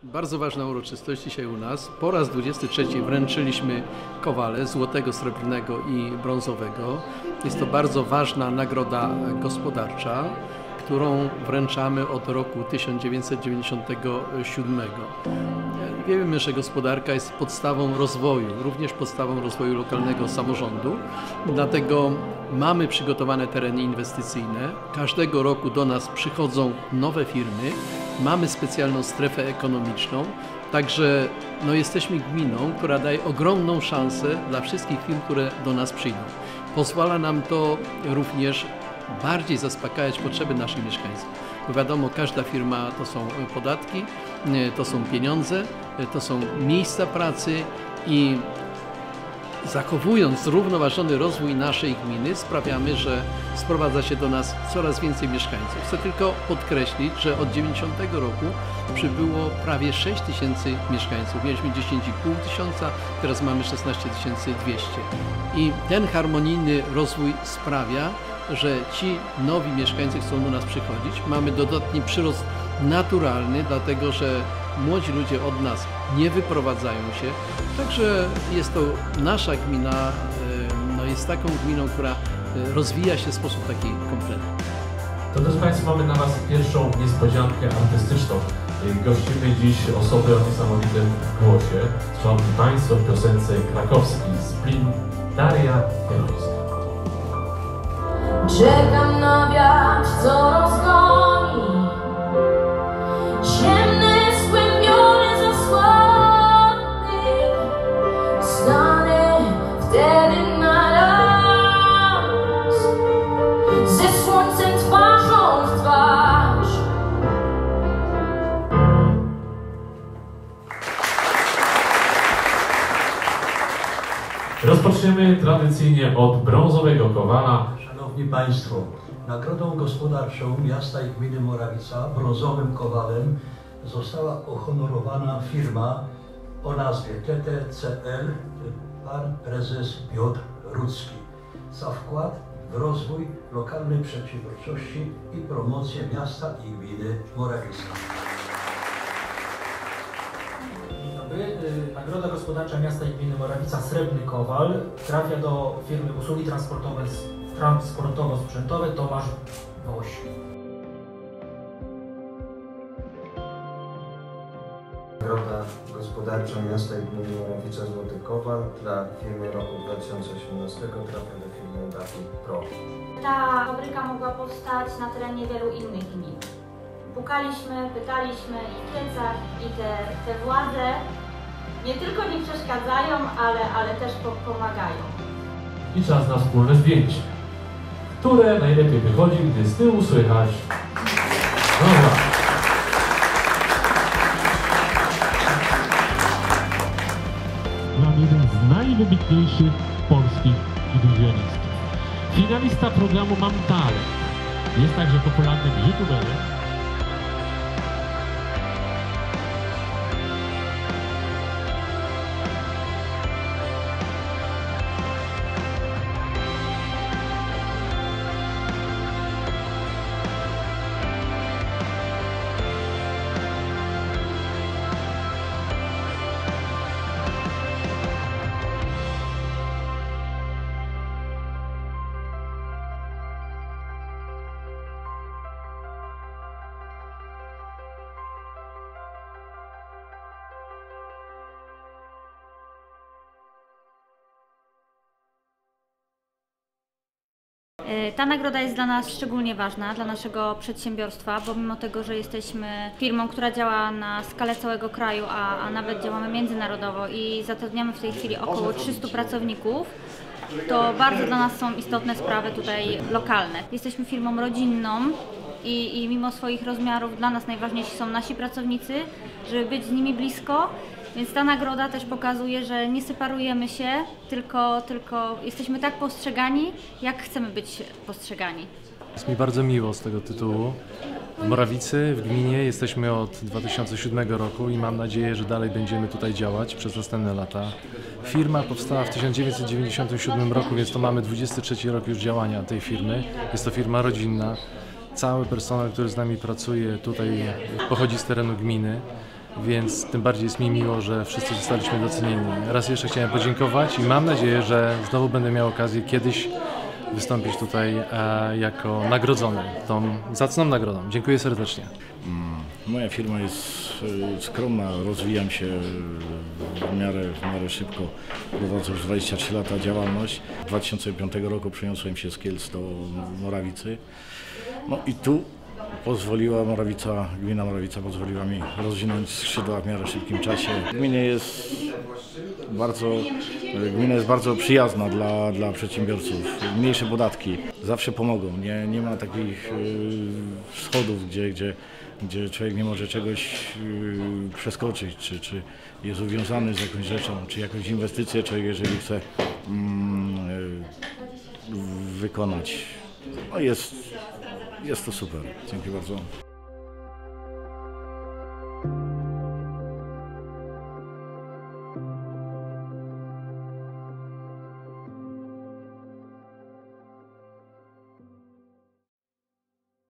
Bardzo ważna uroczystość dzisiaj u nas. Po raz 23 wręczyliśmy kowale złotego, srebrnego i brązowego. Jest to bardzo ważna nagroda gospodarcza, którą wręczamy od roku 1997. Wiemy, że gospodarka jest podstawą rozwoju, również podstawą rozwoju lokalnego samorządu. Dlatego mamy przygotowane tereny inwestycyjne. Każdego roku do nas przychodzą nowe firmy. Mamy specjalną strefę ekonomiczną. Także jesteśmy gminą, która daje ogromną szansę dla wszystkich firm, które do nas przyjdą. Pozwala nam to również bardziej zaspokajać potrzeby naszych mieszkańców. Bo wiadomo, każda firma to są podatki, to są pieniądze, to są miejsca pracy i zachowując zrównoważony rozwój naszej gminy sprawiamy, że sprowadza się do nas coraz więcej mieszkańców. Chcę tylko podkreślić, że od 90 roku przybyło prawie 6 tysięcy mieszkańców. Mieliśmy 10,5 tysiąca, teraz mamy 16 200. I ten harmonijny rozwój sprawia, że ci nowi mieszkańcy chcą do nas przychodzić. Mamy dodatni przyrost naturalny, dlatego że młodzi ludzie od nas nie wyprowadzają się. Także jest to nasza gmina, jest taką gminą, która rozwija się w sposób taki kompletny. To drodzy Państwo, mamy dla Was pierwszą niespodziankę artystyczną. Gościmy dziś osoby o niesamowitym głosie. Szanowni Państwo, w piosence krakowskiej Splin Daria Kępowska. Czekam na wiatr, co rozgoni ciemne, skłębione zasłony. Stanę wtedy na raz ze słońcem twarzą w twarz. Rozpoczniemy tradycyjnie od brązowego kowala. Szanowni Państwo, nagrodą gospodarczą miasta i gminy Morawica brązowym kowalem została uhonorowana firma o nazwie TTCL, pan prezes Piotr Rudzki, za wkład w rozwój lokalnej przedsiębiorczości i promocję miasta i gminy Morawica. Nagroda gospodarcza miasta i gminy Morawica Srebrny Kowal trafia do firmy usługi transportowo-sprzętowe Tomasz Woś. Nagroda gospodarcza miasta i gminy Morawica Złoty Kowal dla firmy roku 2018 trafia do firmy Dati Pro. Ta fabryka mogła powstać na terenie wielu innych gmin. Pukaliśmy, pytaliśmy i w Kielcach, i te władze nie tylko nie przeszkadzają, ale też pomagają. I czas na wspólne zdjęcie, które najlepiej wychodzi, gdy z tyłu słychać. Dobra. Mam jeden z najwybitniejszych polskich iluzjonistów. Finalista programu Mam Talent. Jest także popularnym youtuberem. Ta nagroda jest dla nas szczególnie ważna, dla naszego przedsiębiorstwa, bo mimo tego, że jesteśmy firmą, która działa na skalę całego kraju, a nawet działamy międzynarodowo i zatrudniamy w tej chwili około 300 pracowników, to bardzo dla nas są istotne sprawy tutaj lokalne. Jesteśmy firmą rodzinną i mimo swoich rozmiarów dla nas najważniejsi są nasi pracownicy, żeby być z nimi blisko. Więc ta nagroda też pokazuje, że nie separujemy się, tylko jesteśmy tak postrzegani, jak chcemy być postrzegani. Jest mi bardzo miło z tego tytułu. W Morawicy, w gminie jesteśmy od 2007 roku i mam nadzieję, że dalej będziemy tutaj działać przez następne lata. Firma powstała w 1997 roku, więc to mamy 23 rok już działania tej firmy. Jest to firma rodzinna. Cały personel, który z nami pracuje tutaj, pochodzi z terenu gminy. więc tym bardziej jest mi miło, że wszyscy zostaliśmy docenieni. Raz jeszcze chciałem podziękować i mam nadzieję, że znowu będę miał okazję kiedyś wystąpić tutaj jako nagrodzony tą zacną nagrodą. Dziękuję serdecznie. Moja firma jest skromna, rozwijam się w miarę szybko, prowadzę już 23 lata działalność. 2005 roku przeniosłem się z Kielc do Morawicy. No i tu gmina Morawica pozwoliła mi rozwinąć skrzydła w miarę szybkim czasie. Gmina jest bardzo przyjazna dla przedsiębiorców. Mniejsze podatki zawsze pomogą. Nie ma takich schodów, gdzie człowiek nie może czegoś przeskoczyć, czy jest uwiązany z jakąś rzeczą, czy jakąś inwestycję człowiek, jeżeli chce wykonać. No jest to super. Dziękuję bardzo.